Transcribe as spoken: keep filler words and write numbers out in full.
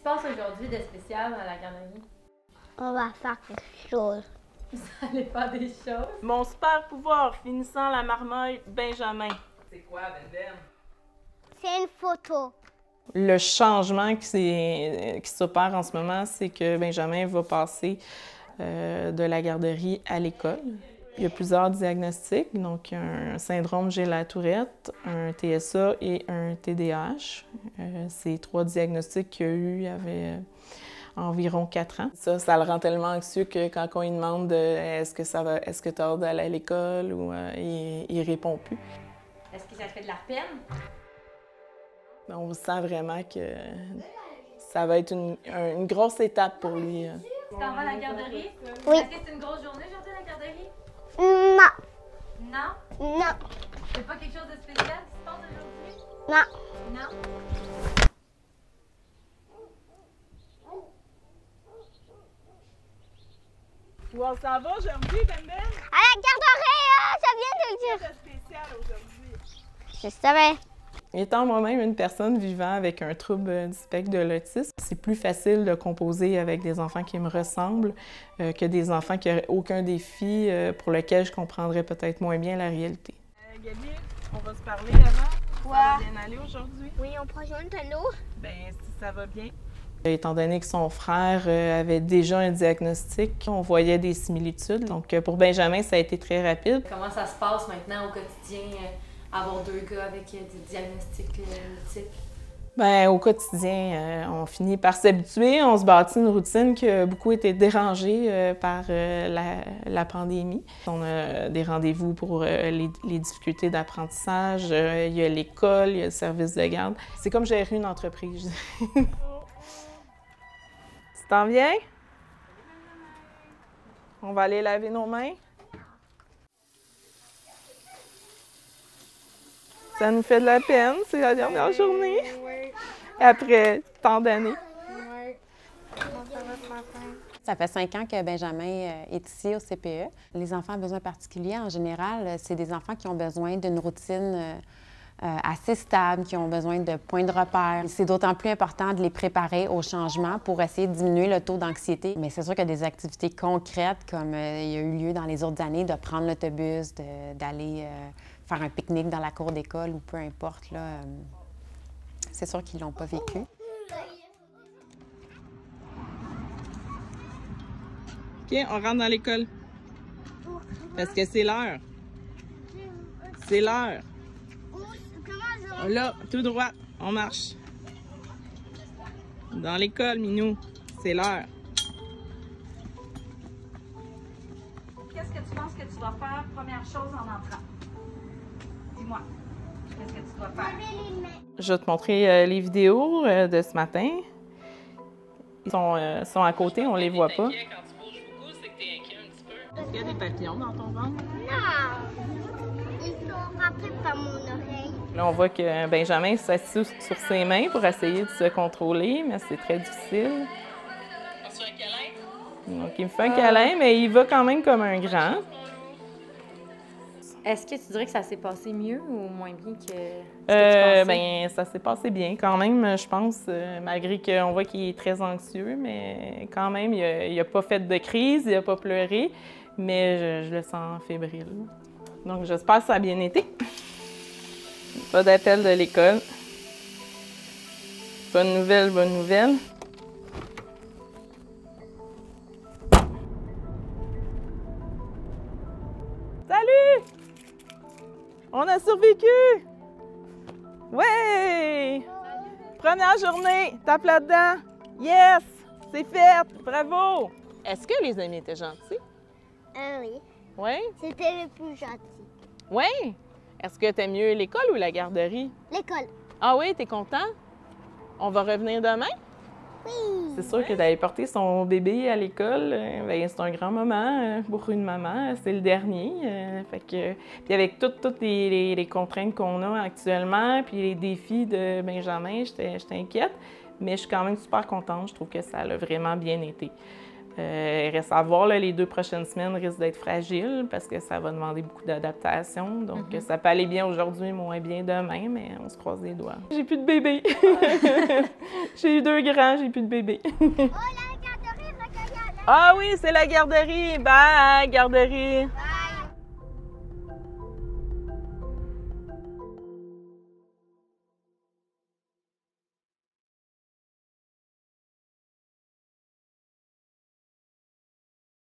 se passe aujourd'hui de spécial à la garderie? On va faire quelque chose. Vous allez faire des choses? Mon super pouvoir finissant la marmaille Benjamin. C'est quoi, Ben Ben? C'est une photo. Le changement qui, qui s'opère en ce moment, c'est que Benjamin va passer euh, de la garderie à l'école. Il y a plusieurs diagnostics, donc un syndrome Gélin-Tourette, un T S A et un T D A H. Euh, ces trois diagnostics qu'il y a eu, il y avait environ quatre ans. Ça, ça le rend tellement anxieux que quand on lui demande euh, est-ce que ça va, est-ce que tu as hâte d'aller à l'école, ou euh, il, il répond plus. Est-ce que ça te fait de la peine? On sent vraiment que ça va être une, une grosse étape pour lui. Tu t'en vas à la garderie? Oui. Est-ce que c'est une grosse journée aujourd'hui à la garderie? Non. Non? Non. C'est pas quelque chose de spécial qui se passe aujourd'hui? Non. Non? Où on s'en va aujourd'hui, Ben Ben? À la garderie, hein, ça vient de dire. Qu'est-ce de spécial aujourd'hui? Je savais. Étant moi-même une personne vivant avec un trouble du spectre de l'autisme, c'est plus facile de composer avec des enfants qui me ressemblent euh, que des enfants qui n'auraient aucun défi euh, pour lequel je comprendrais peut-être moins bien la réalité. Euh, Gabi, on va se parler avant. Ouais. Ça va bien aller aujourd'hui? Oui, on prend un tonneau. Bien, si ça va bien. Étant donné que son frère euh, avait déjà un diagnostic, on voyait des similitudes. Donc, pour Benjamin, ça a été très rapide. Comment ça se passe maintenant au quotidien, euh, avoir deux gars avec euh, des diagnostics euh, multiples? Bien, au quotidien, euh, on finit par s'habituer. On se bâtit une routine qui a beaucoup été dérangée euh, par euh, la, la pandémie. On a des rendez-vous pour euh, les, les difficultés d'apprentissage. Euh, il y a l'école, il y a le service de garde. C'est comme gérer une entreprise. Tu t'en viens? On va aller laver nos mains. Ça nous fait de la peine, c'est la dernière journée. Après tant d'années. Ça fait cinq ans que Benjamin est ici au C P E. Les enfants à besoins particuliers, en général, c'est des enfants qui ont besoin d'une routine assez stable, qui ont besoin de points de repère. C'est d'autant plus important de les préparer au changement pour essayer de diminuer le taux d'anxiété. Mais c'est sûr qu'il y a des activités concrètes, comme il y a eu lieu dans les autres années, de prendre l'autobus, d'aller faire un pique-nique dans la cour d'école ou peu importe. Là, c'est sûr qu'ils ne l'ont pas vécu. OK, on rentre dans l'école. Parce que c'est l'heure. C'est l'heure. Là, tout droit, on marche. Dans l'école, Minou, c'est l'heure. Qu'est-ce que tu penses que tu dois faire première chose en entrant? Dis-moi, qu'est-ce que tu dois faire? Je vais te montrer euh, les vidéos euh, de ce matin. Ils sont, euh, sont à côté, on les voit pas. Quand tu bouges beaucoup, c'est que tu es inquiet un petit peu. Est-ce qu'il y a des papillons dans ton ventre? Non. Ils sont rentrés par mon oreille. Là, on voit que Benjamin s'assied sur ses mains pour essayer de se contrôler, mais c'est très difficile. On se fait un câlin? Donc, il me fait un câlin, mais il va quand même comme un grand. Est-ce que tu dirais que ça s'est passé mieux ou moins bien que ce que Euh, tu pensais? ben, ça s'est passé bien quand même, je pense, euh, malgré qu'on voit qu'il est très anxieux, mais quand même, il n'a pas fait de crise, il n'a pas pleuré, mais je, je le sens fébrile. Donc, j'espère que ça a bien été. Pas d'appel de l'école. Bonne nouvelle, bonne nouvelle. Salut! On a survécu! Ouais! Première journée, tape là-dedans. Yes! C'est fait! Bravo! Est-ce que les amis étaient gentils? Ah oui. Oui? C'était le plus gentil. Oui? Est-ce que t'aimes mieux l'école ou la garderie? L'école. Ah oui, t'es content? On va revenir demain? Oui. C'est sûr que d'aller porter son bébé à l'école, euh, ben, c'est un grand moment euh, pour une maman. C'est le dernier. Euh, fait que, puis avec toutes, toutes les, les, les contraintes qu'on a actuellement, puis les défis de Benjamin, j'étais inquiète. Mais je suis quand même super contente. Je trouve que ça a vraiment bien été. Euh, il reste à voir, là, les deux prochaines semaines risquent d'être fragiles parce que ça va demander beaucoup d'adaptation. Donc, mm-hmm. ça peut aller bien aujourd'hui, moins bien demain, mais on se croise les doigts. J'ai plus de bébé. J'ai eu deux grands, j'ai plus de bébé. Oh, la garderie, recueillant. Ah oui, c'est la garderie. Bye, garderie.